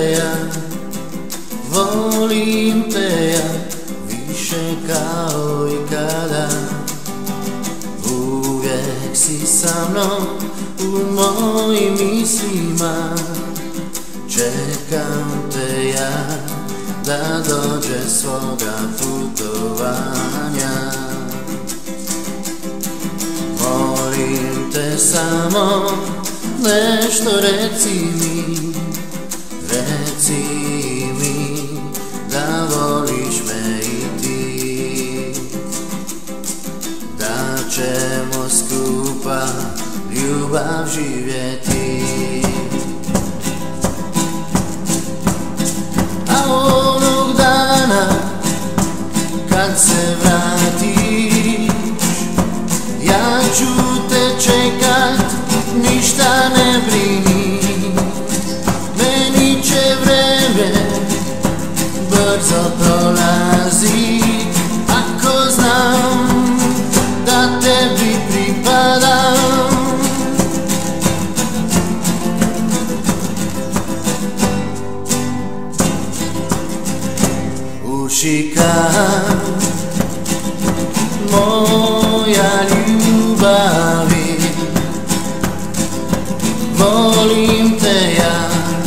ja, volim te ja, više kao ikada. Uvijek si sa mnom u mojim mislima, čekam te ja da dođe svoga putovanja. Molim te samo nešto reci mi da voliš me i ti, da ćemo skupa ljubav živjeti. A onog dana kad se vratiš, ja ću te čekat, ništa ne brini. Meni će vreme brzo prolazi, ako znam da tebi pripadam. Ušika moja ljubavi, volim te ja,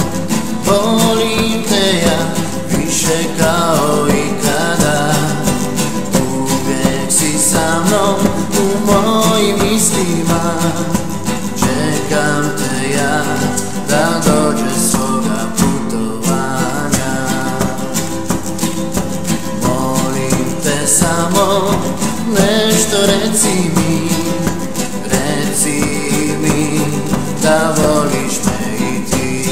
više kao ikada. Uvijek si sa mnom u mojim mislima, čekam te ja da dođe svoga putovanja. Molim te samo nešto reci mi da voliš me i ti,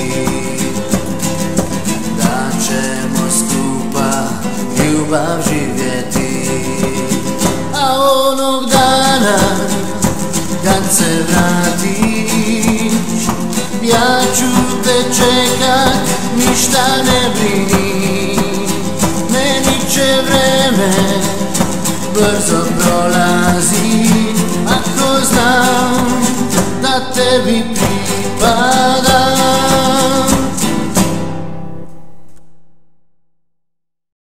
da ćemo skupa ljubav živjeti. A onog dana kad se vratiš, ja ću te čekat, ništa ne brini. Meni će vreme brzo prolazi, ako znam da tebi